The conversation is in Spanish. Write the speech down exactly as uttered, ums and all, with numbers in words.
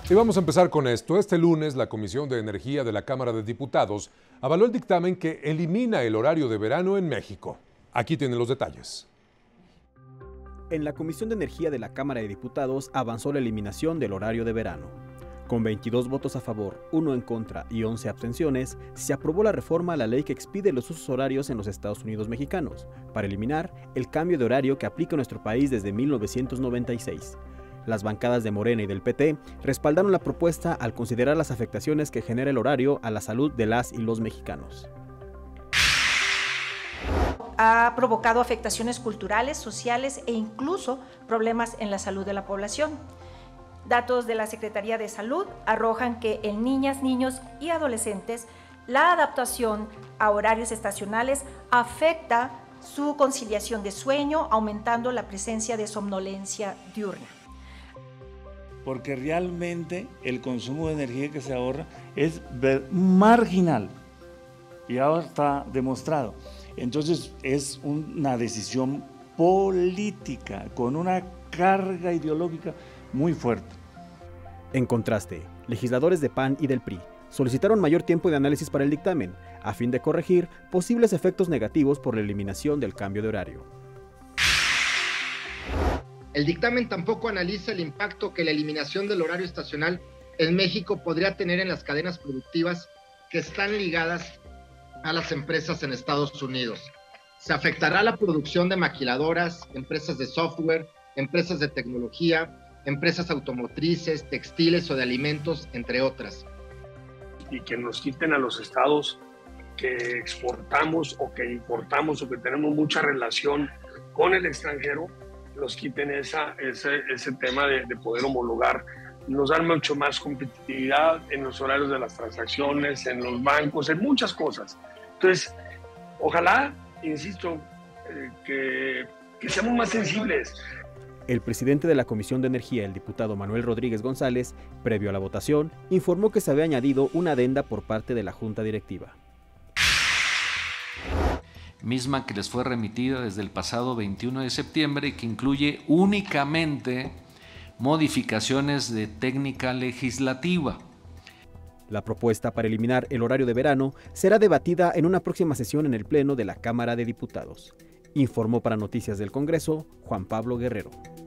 Y vamos a empezar con esto. Este lunes, la Comisión de Energía de la Cámara de Diputados avaló el dictamen que elimina el horario de verano en México. Aquí tienen los detalles. En la Comisión de Energía de la Cámara de Diputados avanzó la eliminación del horario de verano. Con veintidós votos a favor, uno en contra y once abstenciones, se aprobó la reforma a la ley que expide los usos horarios en los Estados Unidos mexicanos, para eliminar el cambio de horario que aplica nuestro país desde mil novecientos noventa y seis. Las bancadas de Morena y del P T respaldaron la propuesta al considerar las afectaciones que genera el horario a la salud de las y los mexicanos. Ha provocado afectaciones culturales, sociales e incluso problemas en la salud de la población. Datos de la Secretaría de Salud arrojan que en niñas, niños y adolescentes la adaptación a horarios estacionales afecta su conciliación de sueño, aumentando la presencia de somnolencia diurna. Porque realmente el consumo de energía que se ahorra es marginal y ahora está demostrado. Entonces es una decisión política con una carga ideológica muy fuerte. En contraste, legisladores de P A N y del P R I solicitaron mayor tiempo de análisis para el dictamen, a fin de corregir posibles efectos negativos por la eliminación del cambio de horario. El dictamen tampoco analiza el impacto que la eliminación del horario estacional en México podría tener en las cadenas productivas que están ligadas a las empresas en Estados Unidos. Se afectará la producción de maquiladoras, empresas de software, empresas de tecnología, empresas automotrices, textiles o de alimentos, entre otras. Y que nos quiten a los estados que exportamos o que importamos o que tenemos mucha relación con el extranjero, nos quiten esa, ese, ese tema de, de poder homologar. Nos dan mucho más competitividad en los horarios de las transacciones, en los bancos, en muchas cosas. Entonces, ojalá, insisto, eh, que, que seamos más sensibles. El presidente de la Comisión de Energía, el diputado Manuel Rodríguez González, previo a la votación, informó que se había añadido una adenda por parte de la Junta Directiva. Misma que les fue remitida desde el pasado veintiuno de septiembre y que incluye únicamente modificaciones de técnica legislativa. La propuesta para eliminar el horario de verano será debatida en una próxima sesión en el Pleno de la Cámara de Diputados. Informó para Noticias del Congreso Juan Pablo Guerrero.